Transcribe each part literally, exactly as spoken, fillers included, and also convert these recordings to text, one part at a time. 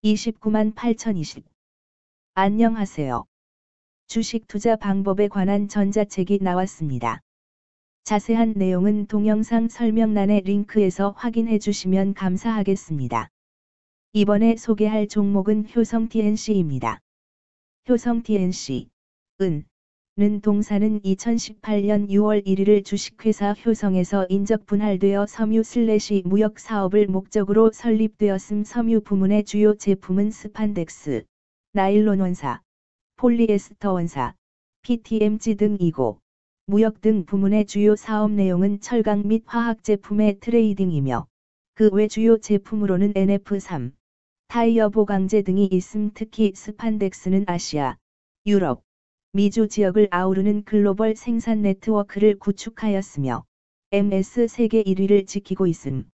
이십구만 팔천이십. 안녕하세요. 주식 투자 방법에 관한 전자책이 나왔습니다. 자세한 내용은 동영상 설명란의 링크에서 확인해 주시면 감사하겠습니다. 이번에 소개할 종목은 효성 티엔씨입니다. 효성 티엔씨, 은, 는 동사는 이천십팔년 유월 일일을 주식회사 효성에서 인적 분할되어 섬유 슬래시 무역 사업을 목적으로 설립되었음. 섬유 부문의 주요 제품은 스판덱스, 나일론 원사, 폴리에스터 원사, 피티엠지 등이고, 무역 등 부문의 주요 사업 내용은 철강 및 화학 제품의 트레이딩이며, 그 외 주요 제품으로는 엔에프 삼, 타이어 보강제 등이 있음. 특히 스판덱스는 아시아, 유럽, 미주 지역을 아우르는 글로벌 생산 네트워크를 구축하였으며 엠에스 세계 일 위를 지키고 있음.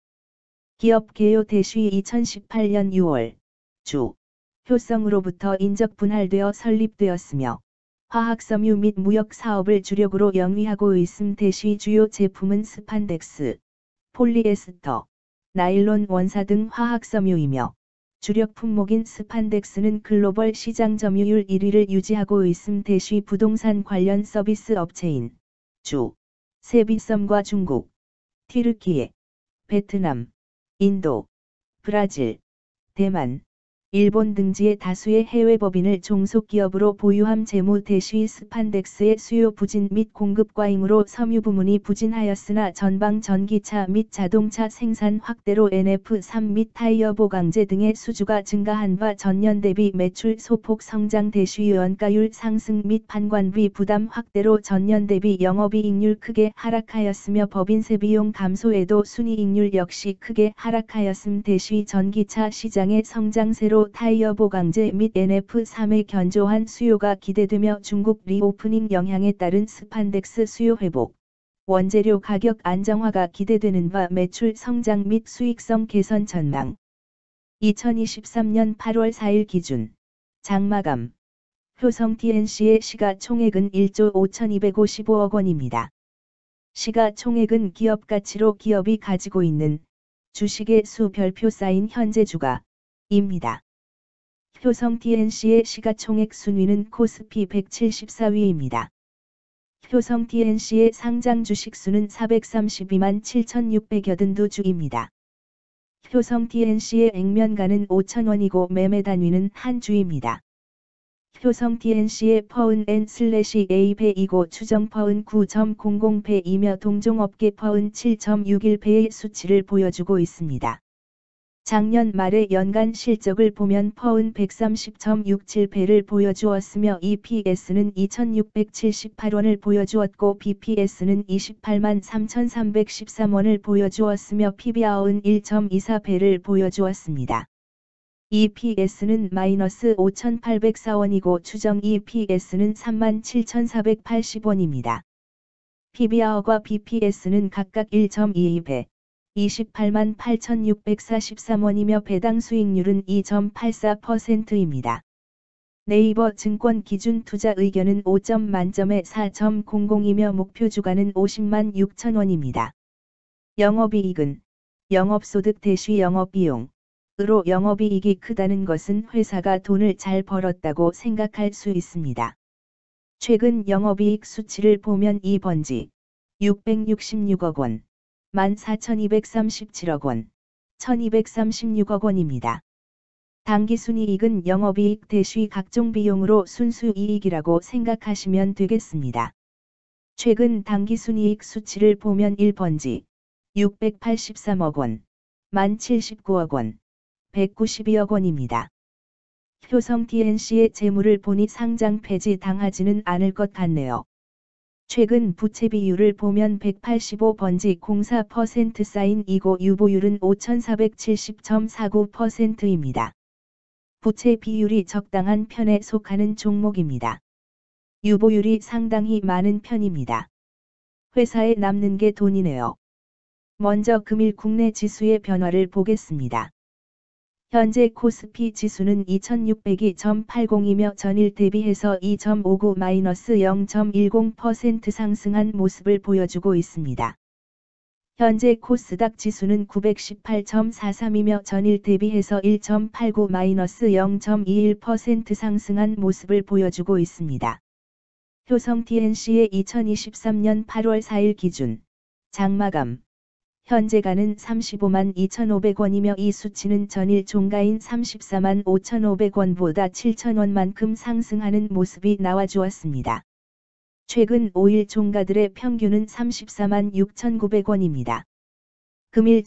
기업 개요 대시 이천십팔년 유월 주 효성으로부터 인적 분할되어 설립되었으며 화학섬유 및 무역 사업을 주력으로 영위하고 있음. 대시 주요 제품은 스판덱스, 폴리에스터, 나일론 원사 등 화학섬유이며 주력 품목인 스판덱스는 글로벌 시장 점유율 일 위를 유지하고 있음. 대시 부동산 관련 서비스 업체인 주, 세비섬과 중국, 튀르키예, 베트남, 인도, 브라질, 대만, 일본 등지의 다수의 해외 법인을 종속기업으로 보유함. 재무 대시 스판덱스의 수요 부진 및 공급 과잉으로 섬유 부문이 부진하였으나 전방 전기차 및 자동차 생산 확대로 엔에프 삼 및 타이어 보강제 등의 수주가 증가한 바 전년 대비 매출 소폭 성장. 대시 원가율 상승 및 판관비 부담 확대로 전년 대비 영업이익률 크게 하락하였으며 법인세 비용 감소에도 순이익률 역시 크게 하락하였음. 대시 전기차 시장의 성장세로 타이어 보강제 및 엔에프 삼의 견조한 수요가 기대되며 중국 리오프닝 영향에 따른 스판덱스 수요 회복, 원재료 가격 안정화가 기대되는 바 매출 성장 및 수익성 개선 전망. 이천이십삼년 팔월 사일 기준 장마감 효성 티엔씨의 시가총액은 일조 오천이백오십오억 원입니다. 시가총액은 기업가치로 기업이 가지고 있는 주식의 수 별표 쌓인 현재 주가입니다. 효성 티엔씨의 시가총액 순위는 코스피 백칠십사 위입니다. 효성 티엔씨의 상장 주식 수는 사백삼십이만 칠천육백팔십이 주입니다. 효성 티엔씨의 액면가는 오천 원이고 매매 단위는 한 주입니다. 효성 티엔씨의 퍼은 엔 슬래시 에이 배이고 추정 퍼은 구 점 공공 배이며 동종업계 퍼은 칠 점 육일 배의 수치를 보여주고 있습니다. 작년 말의 연간 실적을 보면 퍼은 백삼십 점 육칠 배를 보여주었으며 이피에스는 이천육백칠십팔 원을 보여주었고 비피에스는 이십팔만 삼천삼백십삼 원을 보여주었으며 피비알은 일 점 이사 배를 보여주었습니다. 이피에스는 마이너스 오천팔백사 원이고 추정 이피에스는 삼만 칠천사백팔십 원입니다. 피비알과 비피에스는 각각 일 점 이이 배, 이십팔만 팔천육백사십삼 원이며 배당 수익률은 이 점 팔사 퍼센트입니다. 네이버 증권 기준 투자 의견은 오 점 만점에 사 점 공공이며 목표 주가는 오십만 육천 원입니다. 영업이익은 영업소득 대시 영업비용으로 영업이익이 크다는 것은 회사가 돈을 잘 벌었다고 생각할 수 있습니다. 최근 영업이익 수치를 보면 이 번지 육백육십육억 원, 만 사천이백삼십칠억 원, 천이백삼십육억 원입니다. 당기순이익은 영업이익 대시 각종 비용으로 순수이익이라고 생각하시면 되겠습니다. 최근 당기순이익 수치를 보면 일 번지 육백팔십삼억 원, 만 칠십구억 원, 백구십이억 원입니다. 효성 티엔씨의 재물을 보니 상장 폐지 당하지는 않을 것 같네요. 최근 부채 비율을 보면 백팔십오 번지 공사 퍼센트 사인이고 유보율은 오천사백칠십 점 사구 퍼센트입니다. 부채 비율이 적당한 편에 속하는 종목입니다. 유보율이 상당히 많은 편입니다. 회사에 남는 게 돈이네요. 먼저 금일 국내 지수의 변화를 보겠습니다. 현재 코스피 지수는 이천육백이 점 팔공이며 전일 대비해서 이 점 오구 마이너스 영 점 일공 퍼센트 상승한 모습을 보여주고 있습니다. 현재 코스닥 지수는 구백십팔 점 사삼이며 전일 대비해서 일 점 팔구 마이너스 영 점 이일 퍼센트 상승한 모습을 보여주고 있습니다. 효성 티엔씨의 이천이십삼년 팔월 사일 기준 장마감 현재가는 삼십오만 이천오백 원이며 이 수치는 전일 종가인 삼십사만 오천오백 원보다 칠천 원만큼 상승하는 모습이 나와주었습니다. 최근 오 일 종가들의 평균은 삼십사만 육천구백 원입니다. 금일